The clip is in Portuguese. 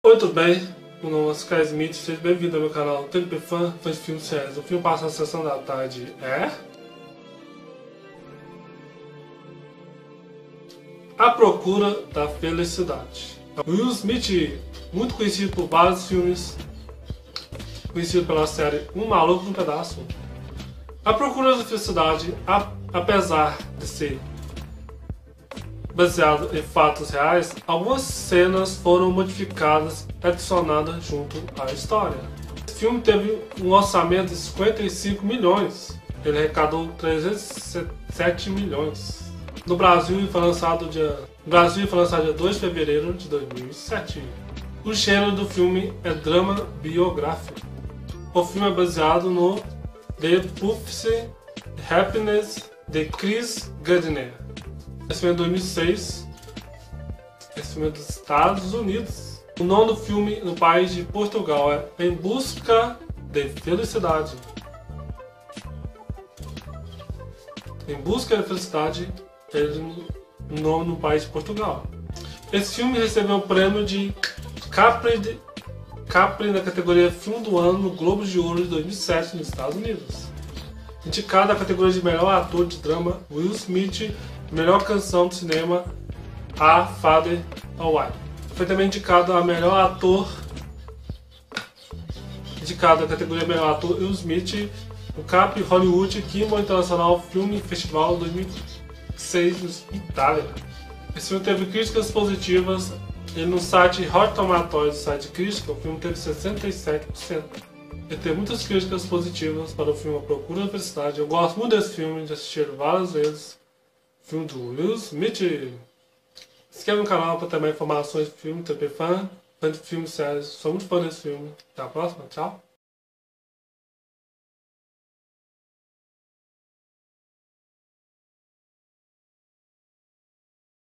Oi, tudo bem? Meu nome é Sky Smith, seja bem-vindo ao meu canal TNP Fã, fã de filmes sérios. O filme passa na sessão da tarde A Procura da Felicidade. Will Smith, muito conhecido por vários filmes, conhecido pela série Um Maluco no Pedaço. A Procura da Felicidade, apesar de ser baseado em fatos reais, algumas cenas foram modificadas e adicionadas junto à história. Esse filme teve um orçamento de 55 milhões. Ele arrecadou 307 milhões. No Brasil foi lançado dia 2 de fevereiro de 2007. O gênero do filme é drama biográfico. O filme é baseado no The Pursuit of Happiness de Chris Gardner. Esse filme é de 2006. Esse filme é dos Estados Unidos. O nome do filme no país de Portugal é Em Busca de Felicidade. Em Busca de Felicidade é o nome no país de Portugal. Esse filme recebeu o prêmio de Capri na categoria Filme do Ano no Globo de Ouro de 2007 nos Estados Unidos. Indicado à categoria de melhor ator de drama, Will Smith. Melhor canção do cinema, A Father Away. Foi também indicado a melhor ator, indicado a categoria melhor ator Will Smith no Capri Hollywood Kimmel International Film Festival 2006 em Itália. Esse filme teve críticas positivas e no site Rotten Tomatoes, site de crítica, o filme teve 67%. Ele tem muitas críticas positivas para o filme A Procura da Felicidade. Eu gosto muito desse filme, já assisti várias vezes. Filme do Will Smith. Se inscreve no canal para ter mais informações de filme, TP Fã, fã de filmes sérios. Sou muito fã desse filme. Até a próxima, tchau.